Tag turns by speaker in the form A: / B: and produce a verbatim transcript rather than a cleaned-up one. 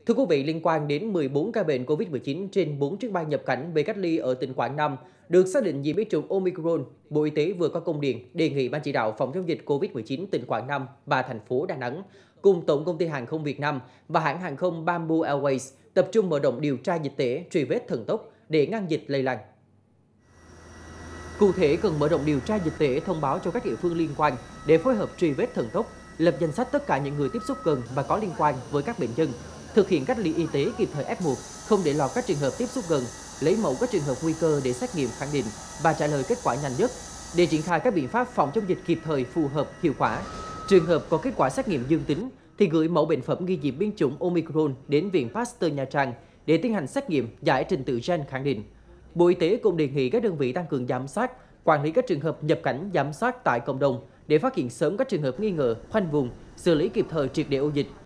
A: Thưa quý vị, liên quan đến mười bốn ca bệnh Covid mười chín trên bốn chuyến bay nhập cảnh về cách ly ở tỉnh Quảng Nam được xác định nhiễm biến chủng Omicron, Bộ Y tế vừa có công điện đề nghị Ban chỉ đạo phòng chống dịch Covid mười chín tỉnh Quảng Nam và thành phố Đà Nẵng cùng Tổng công ty Hàng không Việt Nam và hãng hàng không Bamboo Airways tập trung mở rộng điều tra dịch tễ, truy vết thần tốc để ngăn dịch lây lan. Cụ thể, cần mở rộng điều tra dịch tễ, thông báo cho các địa phương liên quan để phối hợp truy vết thần tốc, lập danh sách tất cả những người tiếp xúc gần và có liên quan với các bệnh nhân, thực hiện cách ly y tế kịp thời ép một, không để lọt các trường hợp tiếp xúc gần, lấy mẫu các trường hợp nguy cơ để xét nghiệm khẳng định và trả lời kết quả nhanh nhất, để triển khai các biện pháp phòng chống dịch kịp thời, phù hợp, hiệu quả. Trường hợp có kết quả xét nghiệm dương tính thì gửi mẫu bệnh phẩm nghi nhiễm biến chủng Omicron đến Viện Pasteur Nha Trang để tiến hành xét nghiệm giải trình tự gen khẳng định. Bộ Y tế cũng đề nghị các đơn vị tăng cường giám sát, quản lý các trường hợp nhập cảnh, giám sát tại cộng đồng để phát hiện sớm các trường hợp nghi ngờ, khoanh vùng, xử lý kịp thời triệt để ổ dịch,